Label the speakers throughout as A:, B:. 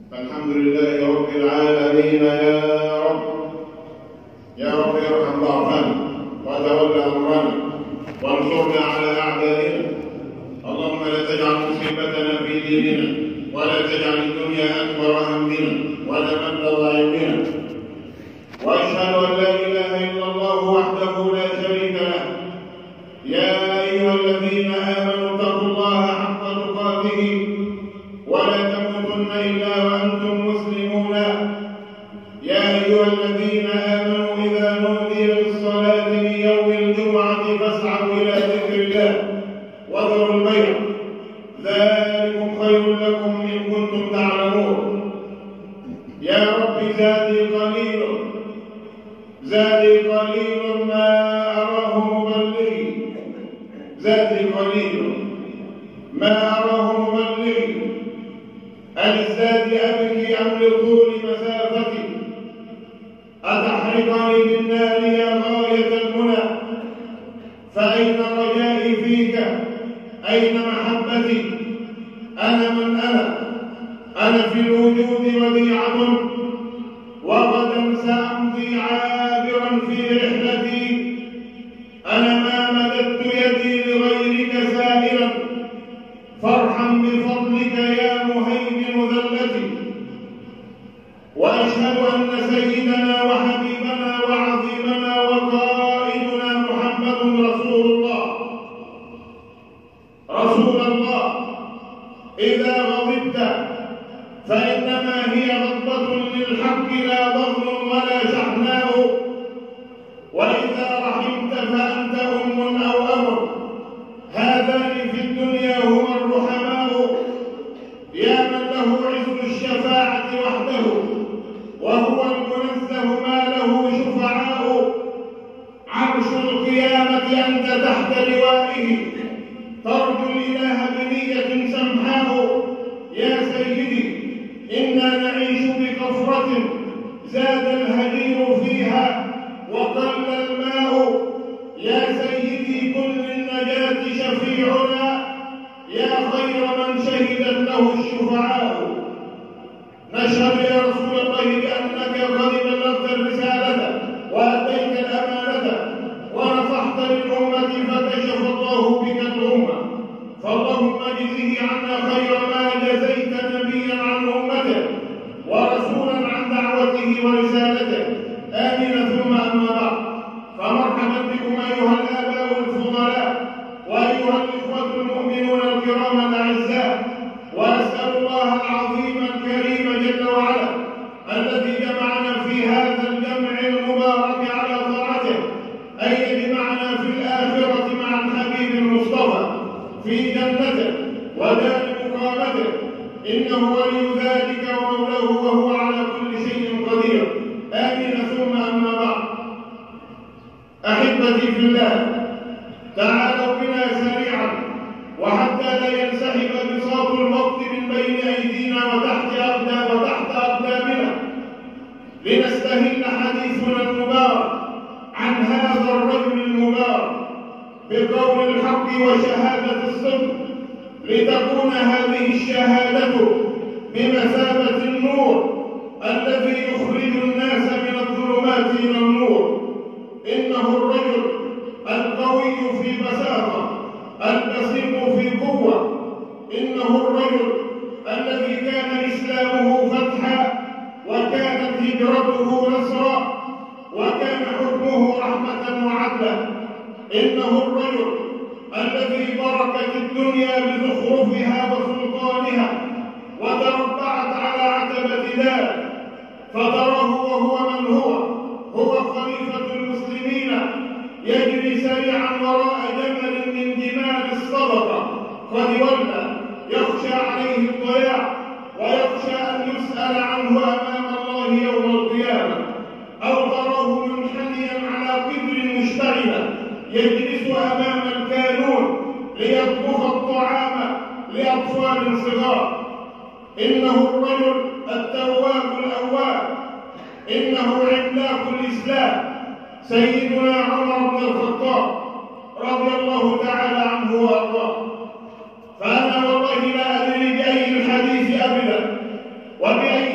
A: الحمد لله رب العالمين. يا رب ارحم ضعفنا وتول امرنا وانصرنا على اعدائنا. اللهم لا تجعل مصيبتنا في ديننا ولا تجعل الدنيا اكبر همنا ولا مبلغ علمنا. واشهد ان لا اله الا الله وحده لا شريك له. يا ايها الذين امنوا اتقوا الله حق تقاته ولا تموتن الا وانتم مسلمون. يا ايها الذين امنوا اذا نودي للصلاه من يوم الجمعه فاسعوا الى ذكر الله وذروا البيع، ذلكم خير لكم ان كنتم تعلمون. يا رب زادي قليل ما اراه مبلغي، زادي قليل ما أراه مبلغي. أللزاد أبكي أم لطول مسافتي؟ أتحرقني بالنار يا غاية المنى؟ فأين رجائي فيك؟ أين محبتي؟ أنا من أنا في الوجود وديعة، وغدا سأمضي عابرا في رحلتي. أنا ما مددت يدي لغيرك سائلا، فارحم بفضلك يا مهيمن ذلتي. وأشهد أن سيدنا وحبيبنا وعظيمنا وقائدنا محمد رسول الله. إذا غضبت فإنما هي غضبة للحق لا ضغن ولا شحناء، وإذا رحمت فأنت أم أو أمر. هذان في الدنيا هما الرحماء. يا من له عز الشفاعة وحده وهو المنزه ما له شفعاء. عرش القيامة أنت تحت لوائه، ترجو الإله بنية سمحاء. يا سيدي إنا نعيش بكفرة زاد الهجير فيها وقل الماء. يا سيدي كن للنجاة شفيعنا، يا خير من شهدت له الشفعاء. نشهد يا رسول الله بأنك قد بلغت الرسالة وأديت الأمانة ونصحت للأمة فكشف الله بك الأمة. فاللهم اجزه عنا خير ما جزيت نبيا عن أمته ورسولا عن دعوته ورسالته. آمين. ثم أما بعد، فمرحبا بكم أيها الآباء الفضلاء وأيها الإخوة المؤمنون الكرام الأعزاء. وأسأل الله العظيم الكريم جل وعلا الذي جمعنا في هذا الجمع المبارك على طاعته أن يجمعنا في الآخرة مع الحبيب المصطفى في جنته ودار مقامته، إنه ولي ذلك ومولاه وهو على كل شيء قدير. آمين. ثم أما بعد، أحبتي في الله، تعالوا بنا سريعا وحتى لا ينسحب بساط الوقت من بين أيدينا وتحت أقدامنا، لنستهل حديثنا المبارك عن هذا الرجل المبارك بقول الحق وشهادة الصدق، لتكون هذه الشهادة بمثابة النور الذي يخرج الناس من الظلمات إلى النور. إنه الرجل القوي في بساطة، البسيط في قوة. إنه الرجل الذي كان إسلامه فتحا وكانت هجرته نصرا وكان حكمه رحمة وعدلا. إنه الرجل الذي بركت الدنيا بزخرفها وسلطانها وتربعت على عتبة داره، فتراه وهو من هو خليفة المسلمين يجري سريعا وراء جمل من جمال الصدقة قد ولى، يخشى عليه الضياع ويخشى أن يسأل عنه أمام الله يوم القيامة. أو تراه منحنيا على قدر مشتعلة يجلس أمام الكانون ليطبخ الطعام لأطفال صغار. إنه الرجل التواب الأواب، إنه عملاق الإسلام سيدنا عمر بن الخطاب رضي الله تعالى عنه وأرضاه. فأنا والله لا أدري بأي الحديث أبدا وبأي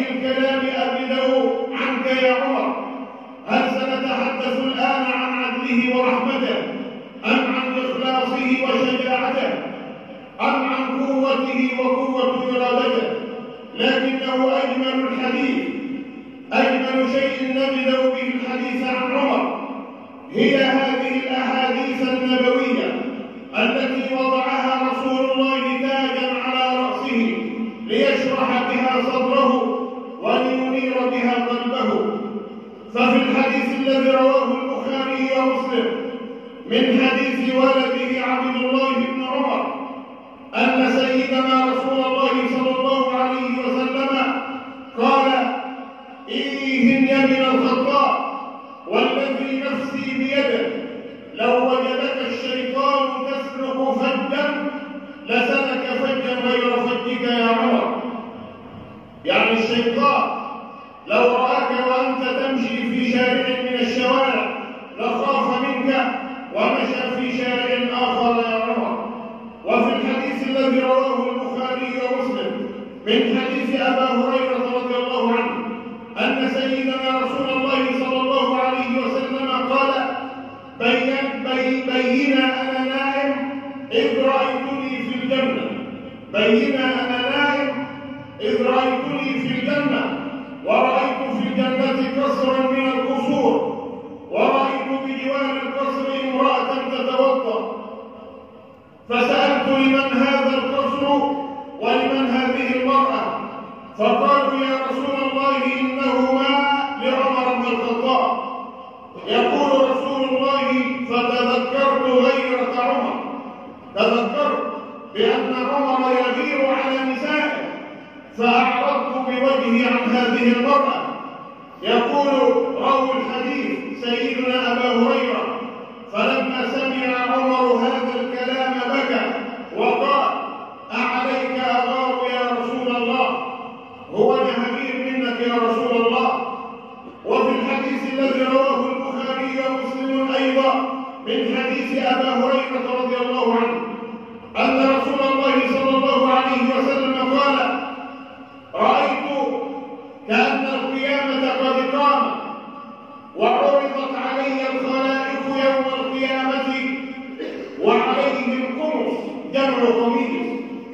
A: وقوة إرادته، لكنه أجمل الحديث، أجمل شيء نبدأ به الحديث عن عمر هي هذه الأحاديث النبوية التي وضعها رسول الله تاجا على رأسه ليشرح بها صدره ولينير بها قلبه. ففي الحديث الذي رواه البخاري ومسلم من حديث ولده عبد الله بن عمر أن سيدنا رسول الله صلى الله عليه وسلم قال: إيه يا ابن الخطاب، والذي نفسي بيده لو وجدك الشيطان تسلك فجا لسلك فجا غير فجك يا عمر. يعني الشيطان لو رآك وأنت تمشي في شارع من الشوارع لخاف منك ومشى في شارع آخر يا عمر. وفي الحديث الذي رواه البخاري ومسلم من حديث أبا هريرة رضي الله عنه أن سيدنا رسول الله صلى الله عليه وسلم قال: بينا أنا نائم إذ رأيتني في الجنة، بينا أنا نائم إذ رأيتني في الجنة، ورأيت في الجنة قصرا من القصور، ورأيت بجوار القصر امرأة تتوضأ، فسألت: لمن هذا القصر ولمن هذه المرأة؟ فقالوا: يا رسول الله إنهما لعمر بن الخطاب. يقول رسول الله: فتذكرت غيرة عمر، تذكرت بأن عمر يغير على نسائه فأعرضت بوجهي عن هذه المرأة. يقول راوي الحديث سيدنا أبا هريرة: فلما سمع عمر هذا الكلام بكى وقال: أعليك أغار يا رسول الله، هو نهبير منك يا رسول الله. وفي الحديث الذي رواه البخاري ومسلم أيضا من حديث أبا هريرة رضي الله عنه أن رسول الله صلى الله عليه وسلم قال: رأيت كأن القيامة قد قامت وعرضت علي الخلائق يوم القيامة وعليهم قمص، جمع قميص،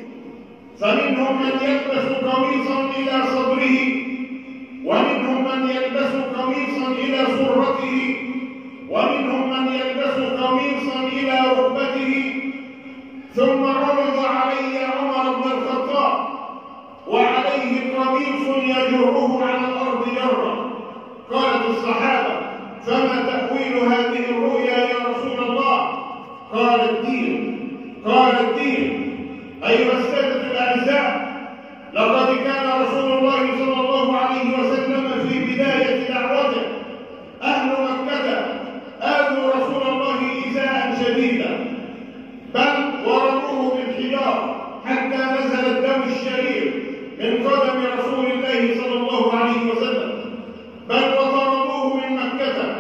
A: فمنهم من يلبس قميصا إلى صدره، ومنهم من يلبس قميصا إلى سرته، ومنهم من يلبس قميصا إلى ركبته. ثم عرض علي عمر بن الخطاب وعليه قميص يجره على الأرض جرا. قالت الصحابة: فما تأويل هذه الرؤيا يا رسول الله؟ قال: الدين. قال: الدين. أيها السادة الأعزاء، لقد كان رسول الله صلى الله عليه وسلم في بداية دعوته أهل مكة آذوا رسول الله إيذاء شديدا، بل ورموه بالحجار حتى نزل الدم الشريف من قدم رسول الله صلى الله عليه وسلم، بل وطردوه من مكة.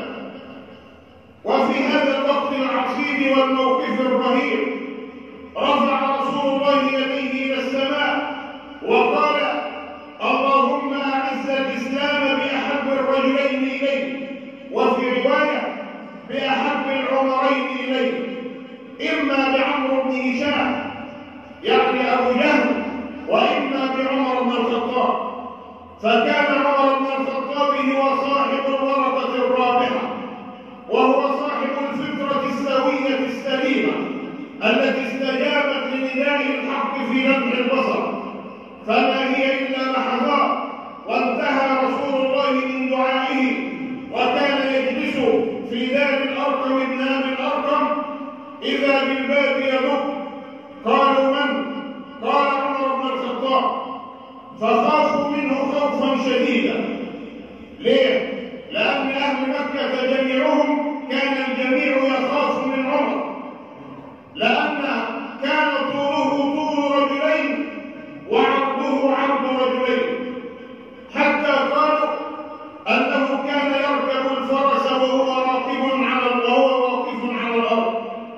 A: وفي هذا الوقت العصيب والموقف الرهيب رفع رسول الله يديه إلى السماء وقال: اللهم أعز الإسلام بأحب الرجلين إليك، وفي رواية بأحب العمرين إليك، إما بعمرو بن هشام يعني أبو جهل، وإما بعمر بن الخطاب. فكان عمر بن الخطاب هو صاحب الورقة الرابحة، وهو صاحب الفطرة السوية السليمة التي استجابت لنداء الحق في لمح البصر، فما هي إلا لحظات وانتهى رسول الله من دعائه، وكان يجلس في دار الأرقم بن أبي الأرقم إذا بالباب يدق. قالوا: من؟ قال: عمر بن الخطاب. فخافوا منه خوفا شديدا. ليه؟ لأن أهل مكة جميعهم كان الجميع يخاف من عمر، لأن كان طوله طول رجلين وعرضه عرض رجلين، حتى قالوا أنه كان يركب الفرس وهو واقف على الأرض.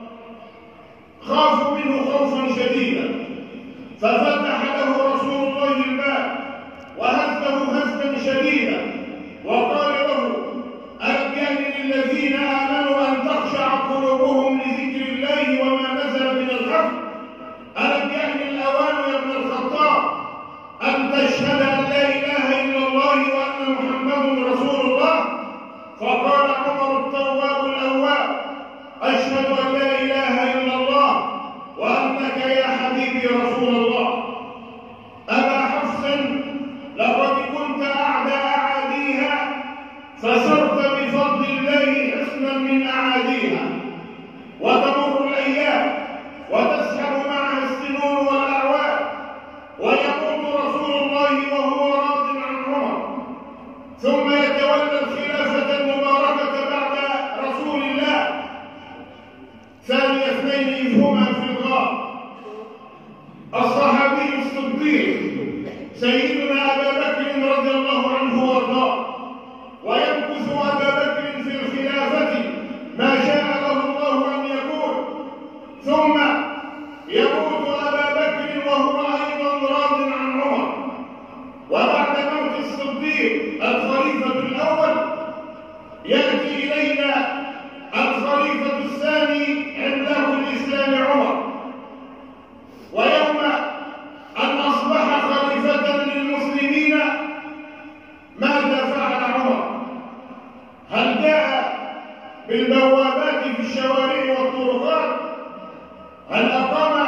A: خافوا منه خوفا شديدا، ففتح له رسول الله الباب وهزه هزا شديدا وقال له: ألم يأن للذين آمنوا أن تخشع قلوبهم لذكر الله وما نزل من الحق؟ ألم يأن الأوان يا ابن الخطاب سيدنا أبا بكر رضي الله عنه وارضاه، ويمكث أبا بكر في الخلافة ما شاء له الله أن يكون، ثم يموت أبا بكر وهو أيضا راض عن عمر. وبعد موت الصديق الخليفة الأول يأتي إلينا الخليفة الثاني عملاق الإسلام عمر. ويوم أن أصبح خليفة للمسلمين ماذا فعل عمر؟ هل جاء بالبوابات في الشوارع والطرقات؟ هل أقام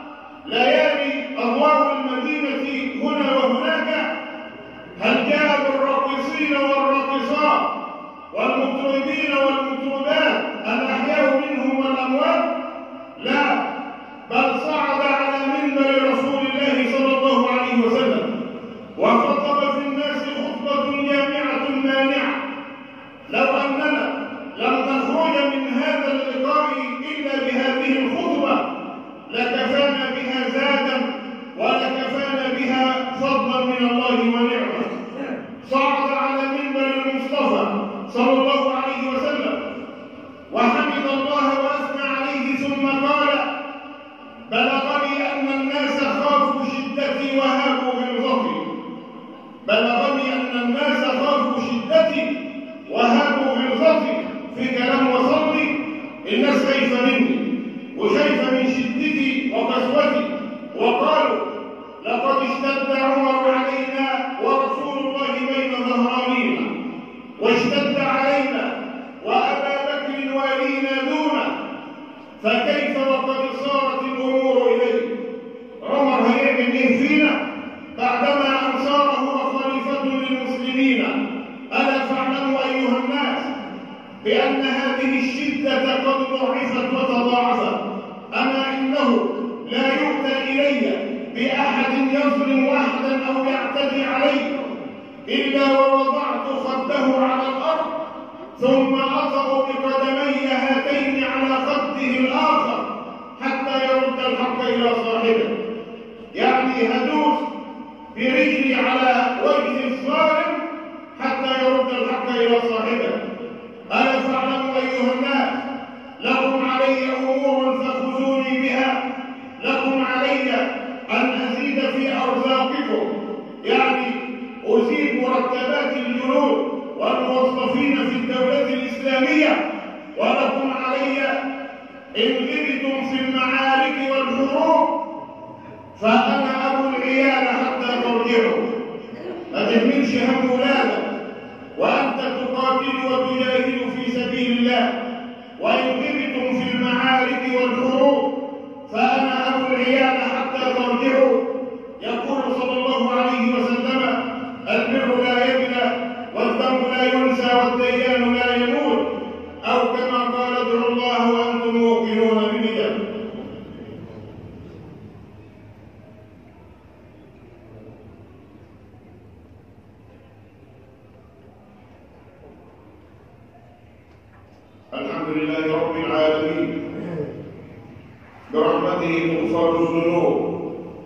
A: ليالي أضواء المدينة هنا وهناك؟ هل جاء بالراقصين والراقصات والمطربين والمطربات الأحياء منهم والأموات؟ لا، بل صعد على منبر رسول الله صلى الله عليه وسلم وخطب في الناس خطبة جامعة مانعة. لو أننا لم نخرج من هذا اللقاء إلا بهذه الخطبة لكفانا بها زادا ولكفانا بها فضلا من الله ونعمة. صعد على منبر المصطفى صلى الله عليه وسلم وحمد الله وأثنى عليه، ثم قال: بلغني أن الناس خافوا شدتي وهابوا غلظتي. بلغني أن الناس خافوا شدتي وهابوا غلظتي. في كلام وصل لي الناس خايفة مني وخايفة من شدتي وقسوتي، وقالوا: لقد اشتد عمر علينا ورسول الله بين ظهرانينا، واشتد علينا وأبا بكر والينا دونه، فكيف وقد صارت الأمور إليه؟ عمر هيعمل إيه فينا بعدما أن صار هو خليفة للمسلمين؟ ألا فاعلموا أيها الناس بأن هذه الشدة قد ضعفت وتضاعفت. أما إنه لا يؤتى إلي بأحد يظلم أحدا أو يعتدي عليه إلا ووضعت خده على الأرض ثم أضع بقدمي هاتين على خده الآخر حتى يرد الحق إلى صاحبه. يعني هدوس برجلي على وجه الظالم حتى يرد الحق إلى صاحبه. ألا فاعلموا أيها الناس لكم علي أمور فخذوني بها. لكم علي أن أزيد في أرزاقكم، يعني أزيد مرتبات الجنود والموظفين في الدولة الإسلامية، ولكم علي إن غبتم في المعارك والحروب فأنا أبو العيال حتى ترجعوا. ما تهملش هم ولادك وأنت تقاتل وتجاهد في سبيل الله، وإن غبتم في المعارك والحروب فأنا أبو العيال حتى ترجعوا. يقول صلى الله عليه وسلم: البر لا يبلى والذنب لا ينسى والديان لا يموت، أو كما قال: ادعوا الله وأنتم موقنون بالإجابة. الحمد لله رب العالمين، برحمته تغفر الذنوب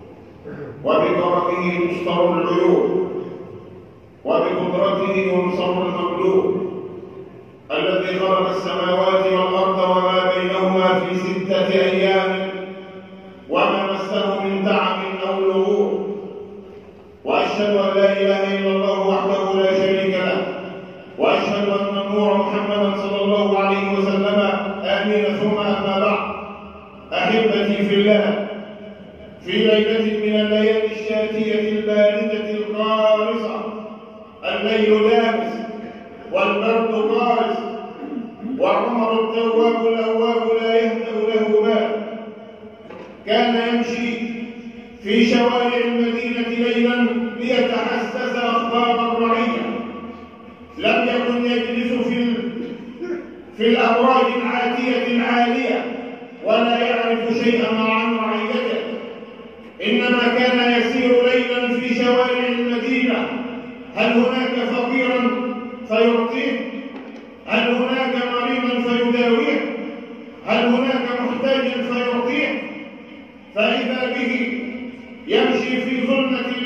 A: وبكرمه تستر العيوب وبقدرته ينصر المغلوب، الذي خلق السماوات والأرض وما بينهما في 6 أيام وما مسه من تعب أو لغوب. وأشهد أن لا إله إلا الله وحده لا شريك له، وأشهد أن النور محمدا صلى الله عليه وسلم آمين. ثم أما بعد، أحبتي في الله، في ليلة من الليالي الشاتية الباردة القارصة، الليل دامس والبرد قارس، وعمر التواب الأواب لا يهدأ له بال. كان يمشي في شوارع المدينة ليلا ليتحسس أخبار الرعية. لم يكن يجلس في الأبراج العاتية العالية ولا يعرف شيئا عن رعيته، إنما كان يسير ليلا في شوارع المدينة. هل هناك فقيرا فيعطيه؟ هل هناك مريضا فيداويه؟ هل هناك محتاجا فيعطيه؟ فإذا به يمشي في ظلمة الليل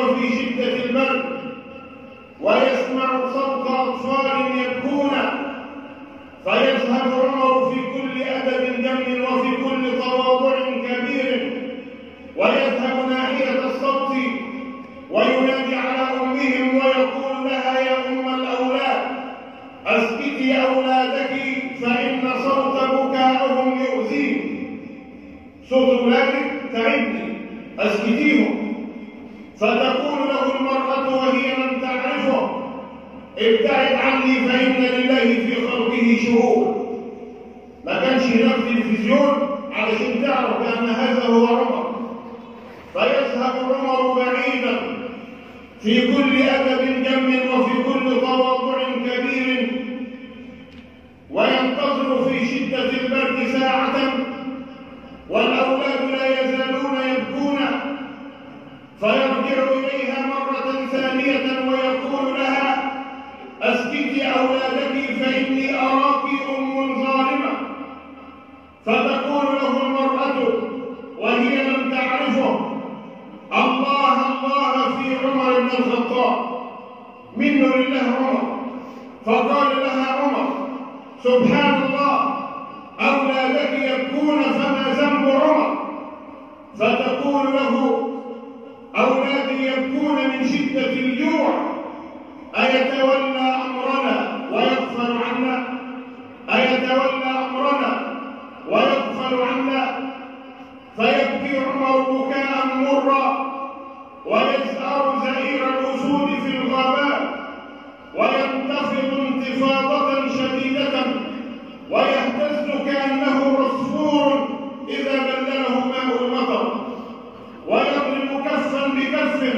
A: وفي شدة البرد، ويسمع صوت أطفال يبكون، فيذهب عمر في كل أدب جم وفي كل تواضع كبير، ويذهب ناحية الصوت وينادي على أمهم ويقول لها: يا أم الأولاد، أسكتي أولادك فإن صوت بكائهم يؤذيني. صوت أولادك تعبني، أسكتيهم. فتقول له المرأة وهي لم تعرفه: ابتعد عني فإن لله في خلقه شهود. ما كانش هناك تلفزيون علشان تعرف بأن هذا هو عمر. فيذهب عمر بعيدا في كل أدب جم وفي كل تواضع كبير، وينتظر في شدة البرد ساعة، والأولاد لا يزالون يبكون، فيرجع إليها مرة ثانية ويقول لها: أسكتي أولادك فإني أراك أم ظالمة. فتقول له المرأة وهي لم تعرفه: الله الله في عمر بن الخطاب، منه لله عمر. فقال لها عمر: سبحان الله، أولادك يبكون فما ذنب عمر؟ فتقول له: أولادي يبكون من شدة الجوع، أيتولى أمرنا ويغفل عنا؟ أيتولى أمرنا ويغفل عنا؟ فيبكي عمر بكاء مرا، ويزأر زئير الأسود في الغابات، وينتفض انتفاضة شديدة، ويهتز كأنه عصفور إذا بلله ماء المطر، ويضرب كفا بكف،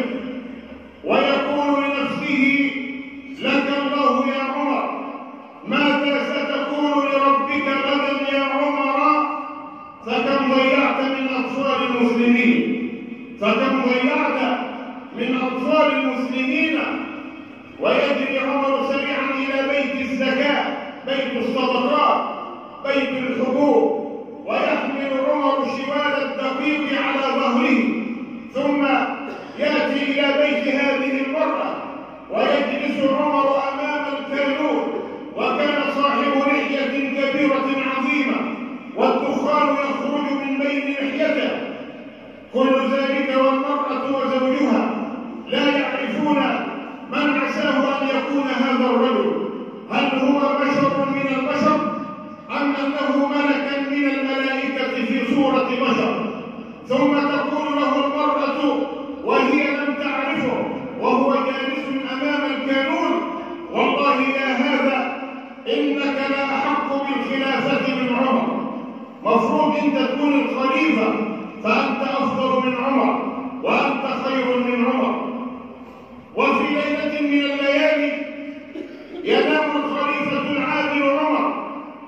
A: ويقول لنفسه: لك الله يا عمر، ماذا ستقول لربك غدا يا عمر؟ فكم ضيعت من أطفال المسلمين، فكم ضيعت من أطفال المسلمين. ويجري عمر سريعا إلى بيت الزكاة، بيت الصدقات، بيت الحبوب، ويحمل عمر شوال الدقيق على ظهره، ثم يأتي إلى بيت هذه المرأة، ويجلس عمر أمام الكانون، وكان صاحب لحية كبيرة عظيمة، والدخان يخرج من بين لحيته. كل ذلك والمرأة وزوجها لا يعرفون من عساه أن يكون هذا الرجل، هل هو بشر من البشر أم أنه ملكا من الملائكة في صورة بشر؟ ثم تقول له المرأة وهي لم تعرفه وهو جالس أمام الكانون: والله يا هذا إنك لا أحق بالخلافة من عمر، مفروض أنت تكون الخليفة، فأنت أفضل من عمر وأنت خير من عمر. وفي ليلة من الليالي ينام الخليفة العادل عمر،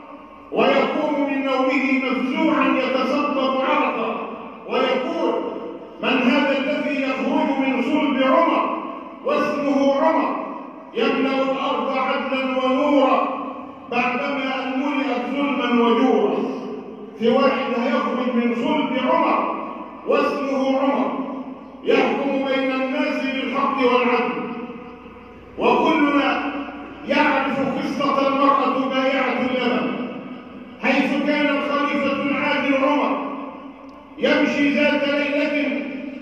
A: ويقوم من نومه مفزوعا يتصبب عرقا، ويقول: من هذا الذي يخرج من صلب عمر واسمه عمر، يملأ الأرض عدلا ونورا بعدما أن ملئت ظلما وجورا؟ في واحد هيخرج من صلب عمر واسمه عمر، يحكم بين الناس بالحق والعدل. وكلنا يعرف قصة المرأة بائعة اللبن، حيث كان الخليفة العادل عمر يمشي ذات ليلة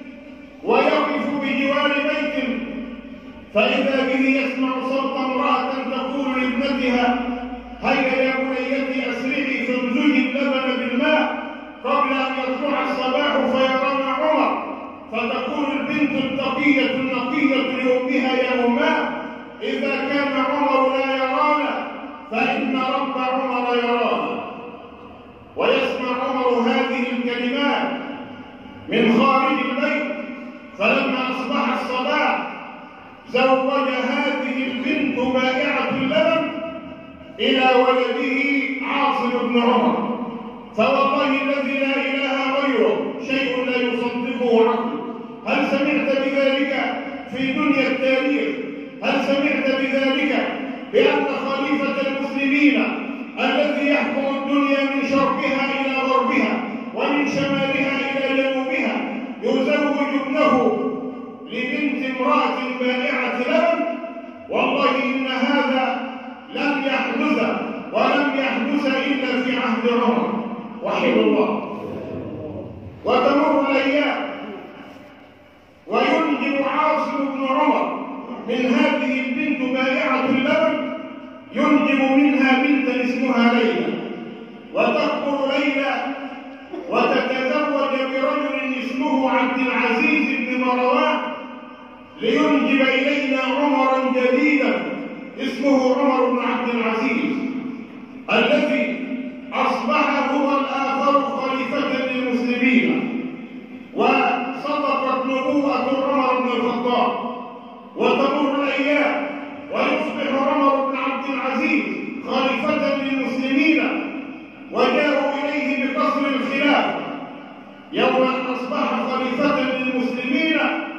A: ويقف بجوار بيت، فإذا به يسمع صوت امرأة تقول لابنتها: هيا يا بنيتي أسرعي فامزجي اللبن بالماء قبل أن يطلع الصباح فيرانا عمر. فتقول البنت التقية النقية لأمها: يا أماه، إذا كان عمر لا يرانا فإن رب عمر يرانا. ويسمع عمر هذه الكلمات من خارج البيت، فلما أصبح الصباح زوج هذه البنت بائعة اللبن إلى ولده عاصم بن عمر. فوالله الذي لا إله غيره شيء لا يصدقه عقل. هل سمعت بذلك في دنيا التاريخ؟ هل سمعت بذلك بأن خليفة المسلمين الذي يحكم الدنيا من شرقها إلى غربها ومن شمالها إلى جنوبها يزوج ابنه لبنت امرأة بائعة لبن، والله إن هذا لم يحدث ولم يحدث إلا في عهد عمر رحمه الله. وتمر الأيام وينجب عاصم بن عمر من هذه البنت بائعة اللبن، ينجب منها بنتا اسمها ليلى، وتكبر ليلى وتتزوج برجل اسمه عبد العزيز بن مروان، لينجب إلينا عمرا جديدا اسمه عمر بن عبد العزيز، الذي أصبح هو الآخر خليفة للمسلمين، وصدقت نبوءة عمر بن الخطاب. وتمر الأيام ويصبح عمر بن عبد العزيز خليفة للمسلمين، وجاءوا إليه بقصر الخلافة يوم أن أصبح خليفة للمسلمين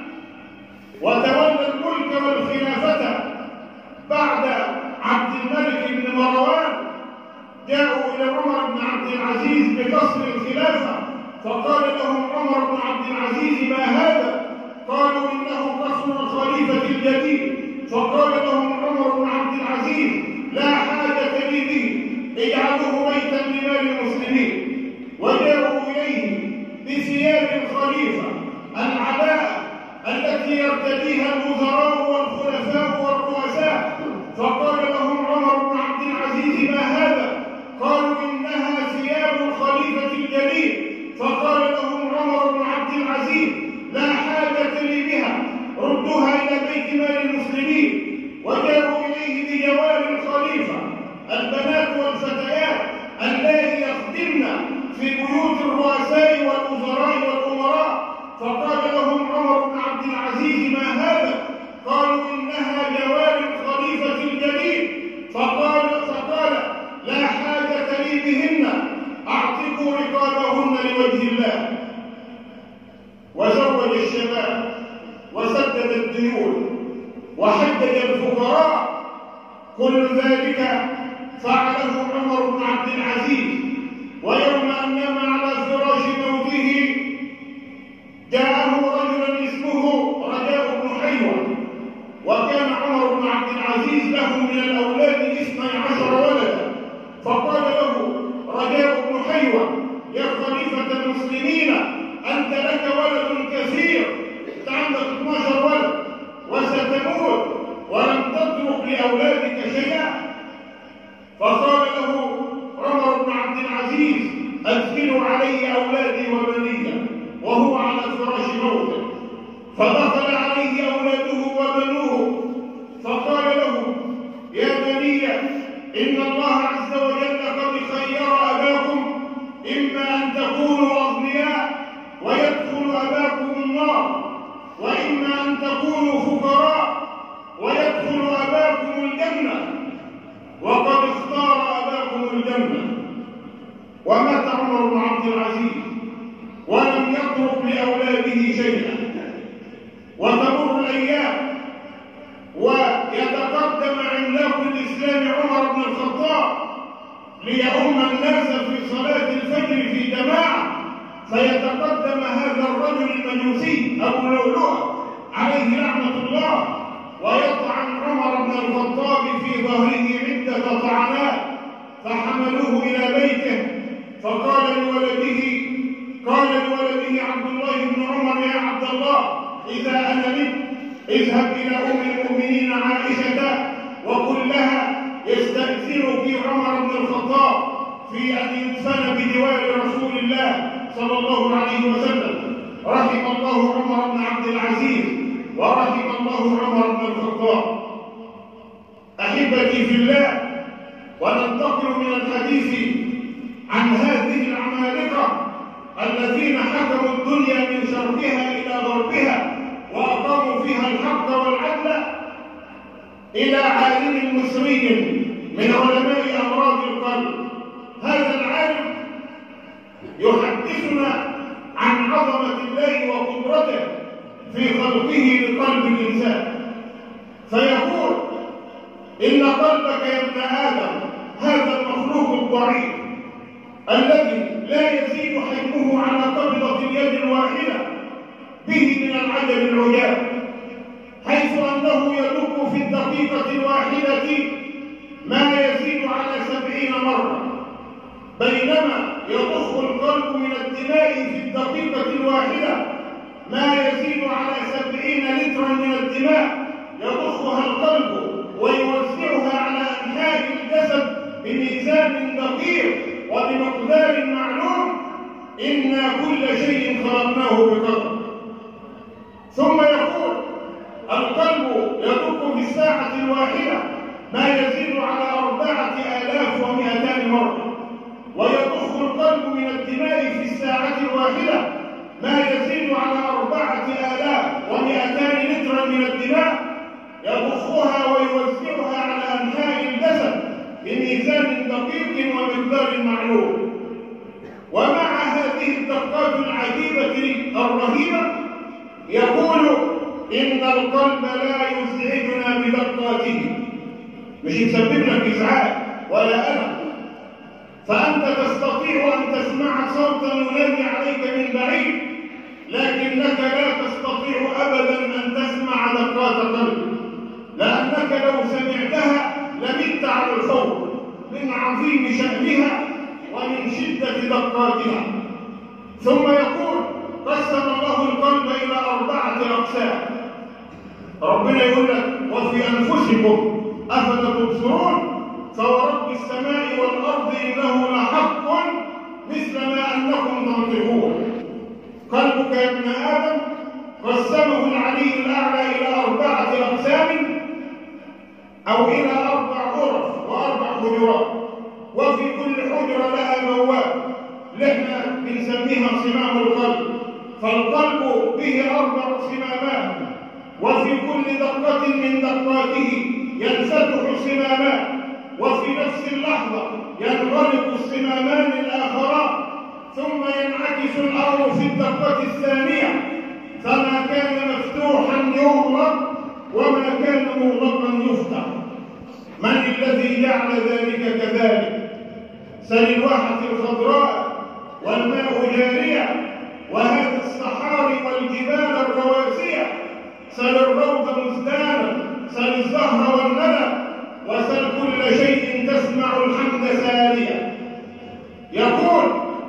A: وتولى الملك والخلافة بعد عبد الملك بن مروان. جاءوا إلى عمر بن عبد العزيز بقصر الخلافة، فقال لهم عمر بن عبد العزيز: ما هذا؟ قالوا: إنه قصر الخليفة الجديد. فقال لهم عمر بن عبد العزيز: لا حاجة لي به، اجعلوه بيتا لمال المسلمين. وجاءوا إليه بثياب الخليفة العباءة التي يرتديها الوزراء والخلفاء والرؤساء، فقال لهم عمر بن عبد العزيز: ما هذا؟ قالوا: إنها ثياب الخليفة الجديد. فقال لهم عمر بن عبد العزيز: لا حاجة لي بها، ردوها إلى بيت مال المسلمين. وجاءوا إليه بجوار الخليفة البنات والفتيات اللاتي يخدمن في بيوت الرؤساء والوزراء والأمراء، فقال لهم عمر بن عبد العزيز: ما هذا؟ قالوا: إنها جوار الخليفة الجديد. فقال: لا حاجة لي بهن، أعتقوا رقابهن لوجه الله. وزوج الشباب وسدد الديون وحدد الفقراء، كل ذلك فعله عمر بن عبد العزيز. ويوم أن نام على فراش موته جاءه رجل اسمه رجاء بن حيوة، وكان عمر بن عبد العزيز له من الأولاد 12 ولدا. فقال له رجاء بن حيوة: يا خليفة المسلمين، أنت لك ولد كثير، أنت عندك 12 ولد وستموت ولم تترك لأولادك شيئا. فقال له عمر بن عبد العزيز: أدخلوا علي أولادي وبني، وهو على فراش موته. فدخل عليه أولاده وبنوه، فقال له: يا بني، إن الله عز وجل قد خير أباكم، إما أن تكونوا أغنياء ويدخل أباكم النار، وإما أن تكونوا فقراء ويدخل أباكم الجنة، وقد اختار أباكم الجنة. ومات عمر بن عبد العزيز ولم يترك لأولاده شيئا. وتمر الأيام ويتقدم عملاق الإسلام عمر بن الخطاب ليؤم الناس في صلاة الفجر في جماعة، فيتقدم هذا الرجل المجوسي أبو لؤلؤة عليه لعنة الله، ويطعن عمر بن الخطاب في ظهره عدة طعنات، فحملوه إلى بيته. فقال لولده عبد الله بن عمر: يا عبد الله، إذا أنا مت اذهب إلى أم المؤمنين عائشة وقل لها يستأذنك عمر بن الخطاب في أن يدفن بجوار رسول الله صلى الله عليه وسلم. رحم الله عمر بن عبد العزيز ورحم الله عمر بن الخطاب. أحبتي في الله، وننتقل من الحديث عن هذه العمالقة الذين حكموا الدنيا من شرقها إلى غربها وأقاموا فيها الحق والعدل إلى عالم مصري من علماء أمراض القلب. هذا العالم يحدثنا عن عظمة الله وقدرته في خلقه لقلب الإنسان، فيقول: إن قلبك يا ابن آدم هذا المخلوق الضعيف الذي لا يزيد حجمه على قبضة اليد الواحدة به من العجب العجاب. الدقيقة الواحدة ما يزيد على 70 مرة، بينما يضخ القلب من الدماء في الدقيقة الواحدة ما يزيد على 70 لترا من الدماء يضخها القلب ويوزعها على أنحاء الجسد بميزان دقيق وبمقدار معلوم. إنا كل شيء خلقناه بقدر. ثم يقول القلب يدق في الساعة الواحدة ما يزيد على 4200 مرة، ويضخ القلب من الدماء في الساعة الواحدة ما يزيد على 4200 لترا من الدماء يضخها ويوزعها على أنحاء الجسد بميزان دقيق ومقدار معلوم. ومع هذه الدقات العجيبة الرهيبة يقول إن القلب لا يزعجنا بدقاته، مش يسبب لك إزعاج ولا ألم، فأنت تستطيع أن تسمع صوتا ينادي عليك من بعيد، لكنك لا تستطيع أبدا أن تسمع دقات قلبك، لأنك لو سمعتها لمت على الفور من عظيم شأنها ومن شدة دقاتها. ثم يقول قسم الله القلب إلى 4 أقسام. ربنا يقول لك وفي أنفسكم أفلا تبصرون فورب السماء والأرض إنه لحق مثل ما أنكم تنطقون. قلبك يا ابن آدم قسمه العلي الأعلى إلى 4 أقسام أو إلى 4 غرف و4 حجرات، وفي كل حجرة لها مواب اللي احنا بنسميها صمام القلب. فالقلب به 4 صمامات، وفي كل دقة من دقاته ينفتح صمامان، وفي نفس اللحظة ينغلق الصمامان الآخران، ثم ينعكس الأمر في الدقة الثانية، فما كان مفتوحا يغلق وما كان مغلقا يفتح. من الذي جعل ذلك كذلك؟ سل الواحة الخضراء والماء جارية وهذه الصحاري والجبال الرواسية، سل الروض مزدانا، سل الزهر والندى، وسل كل شيء تسمع الحمد ساريا. يقول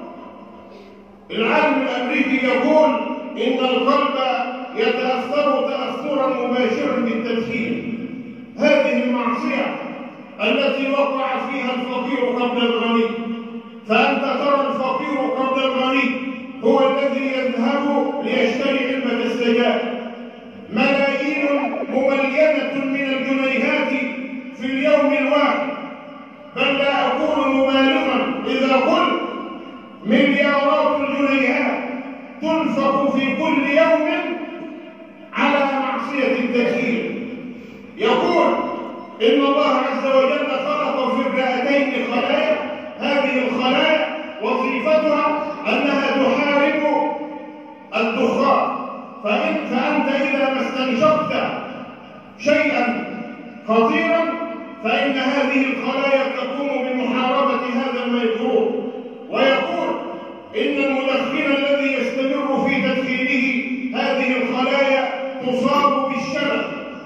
A: العالم الأمريكي يقول إن القلب يتأثر تأثرا مباشرا بالتدخين، هذه المعصية التي وقع فيها الفقير قبل الغني. فأنت ترى الفقير قبل الغني هو الذي يذهب ليشتري علبة السجاير، ملايين مملينة من الجنيهات في اليوم الواحد، بل لا أكون مبالغا إذا قلت مليارات الجنيهات تنفق في كل يوم على معصية التدخين. يقول إن الله عز وجل خلق في الرئتين خلايا، هذه الخلايا وظيفتها أنها تحارب الدخان، فأنت إذا ما استنشقت شيئا خطيرا فإن هذه الخلايا تقوم بمحاربة هذا الميكروب. ويقول إن المدخن الذي يستمر في تدخينه هذه الخلايا تصاب بالشلل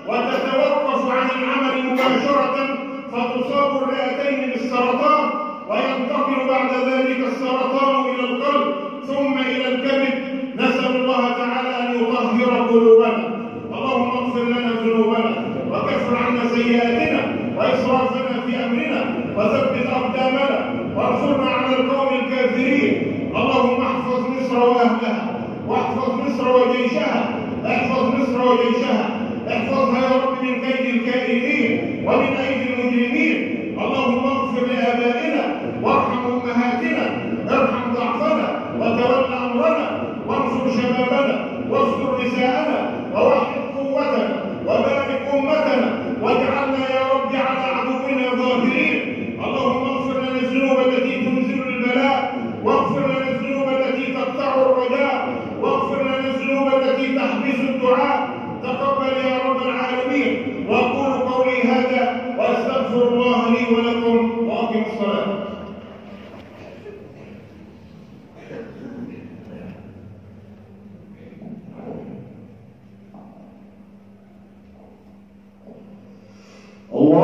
A: وتتوقف عن العمل مباشرة، فتصاب الرئتين بالسرطان، وينتقل بعد ذلك السرطان إلى القلب ثم إلى الكبد. نسأل الله تعالى أن يطهر قلوبنا. اللهم اغفر لنا ذنوبنا وكفر عنا سيئاتنا وإسرافنا في أمرنا وثبت أقدامنا وانصرنا على القوم الكافرين. اللهم احفظ مصر وأهلها، واحفظ مصر وجيشها، احفظ مصر وجيشها، احفظها يا رب من كيد الكائدين ومن أيدي المجرمين. اللهم اغفر لآبائنا وارحم أمهاتنا، ارحم ضعفنا وتول أمرنا، وانصر شبابنا واستر نساءنا ووحد قوتنا وبارك أمتنا، واجعلنا يا رب على عدونا ظاهرين. اللهم اغفر لنا الذنوب التي تنزل البلاء، واغفر لنا الذنوب التي تقطع الرجاء، واغفر لنا الذنوب التي تحبس الدعاء. تقبل يا رب العالمين. واقول قولي هذا واستغفر الله لي ولكم، واقم الصلاه.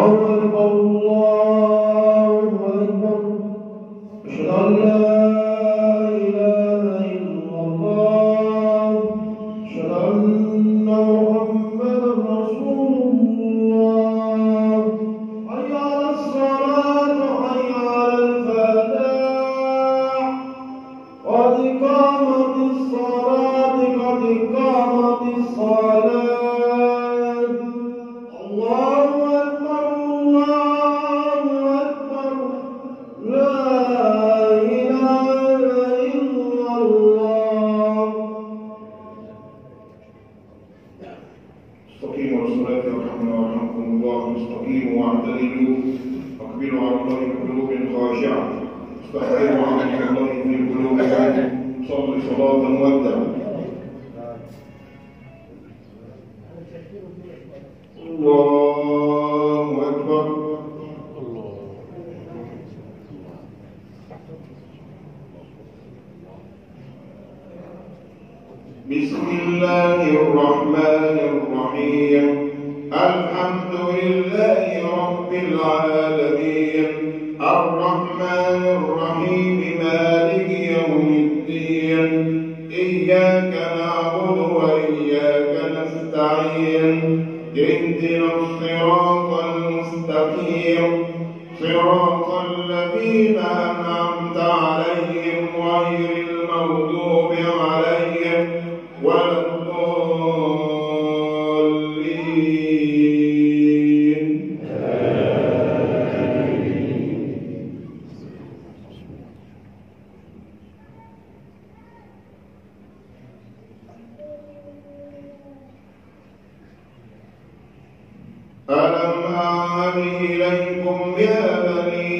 A: بسم الله الرحمن الرحيم الحمد لله رب العالمين الرحمن الرحيم مالك يوم الدين إياك نعبد وإياك نستعين اهدنا الصراط المستقيم صراط الذين أنعمت عليهم غير المغضوب عليهم ولا الضالين. ألم أعهد إليكم يا بني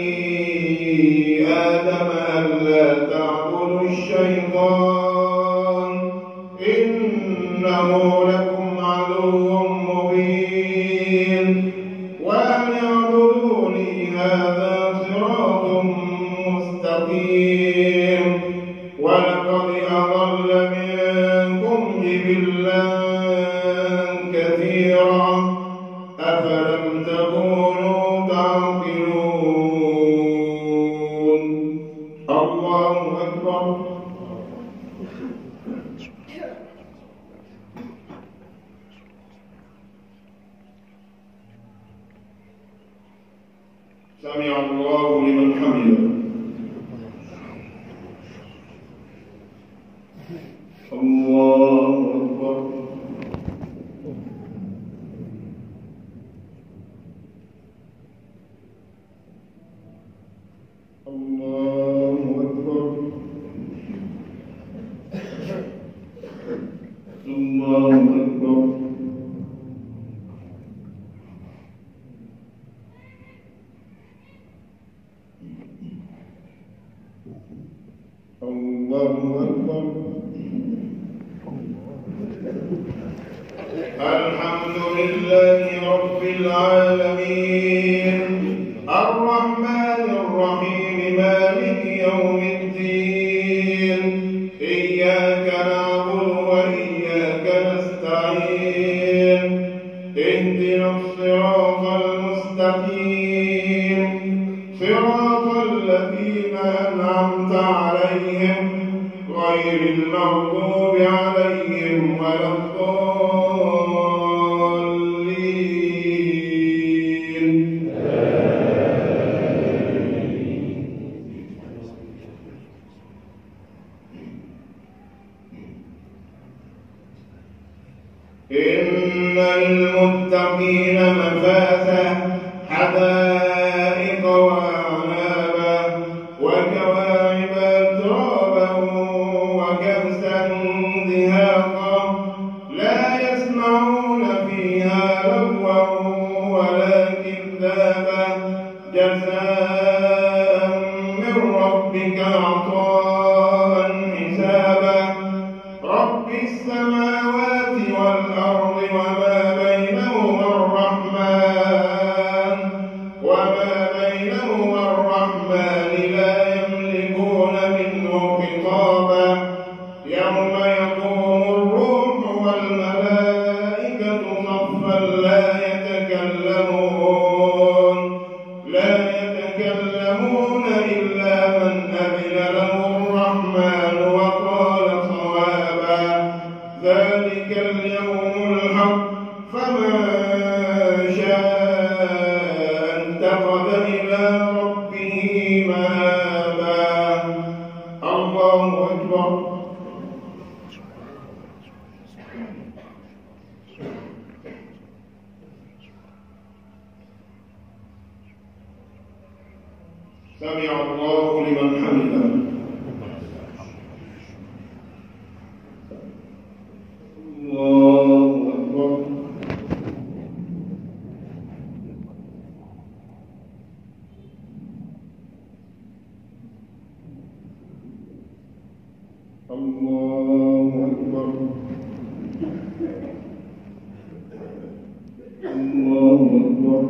A: آدم ألا تعبدوا الشيطان إنه لكم عدو مبين وأن اعبدوني هذا صراط مستقيم ولقد أضل منكم جبلا كثيرا أفلم تكونوا تعقلون. الله أكبر. سمع الله لمن حمده. الله أكبر. الله أكبر. الله أكبر. الله أكبر. الحمد لله رب العالمين الرحمن الرحيم مالك يوم الدين إياك نعبد وإياك نستعين اهدنا الصراط المستقيم صراط الذين أنعمت عليهم غير المغضوب عليهم ولا الضالين. إن للمتقين مفازا حدائق وأعنابا وكواعب أترابا وكأسا دهاقا لا يسمعون فيها لغوا ولا كذابا جزاء من ربك عطاء حسابا رب السماوات والأرض وما بينهما الرحمن لا يملكون منه خطابا يوم يقوم الروح والملائكة صفا لا يتكلمون سمع الله لمن حمده. الله أكبر. الله أكبر. الله أكبر.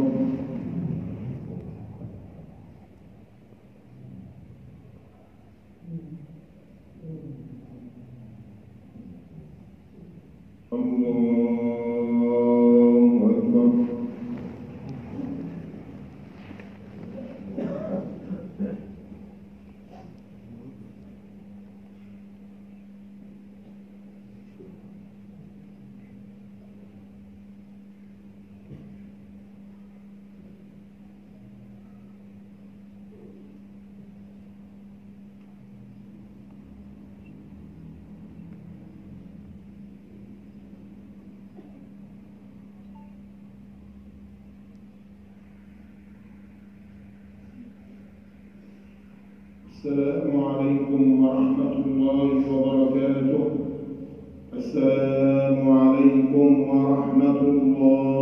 A: السلام عليكم ورحمة الله وبركاته. السلام عليكم ورحمة الله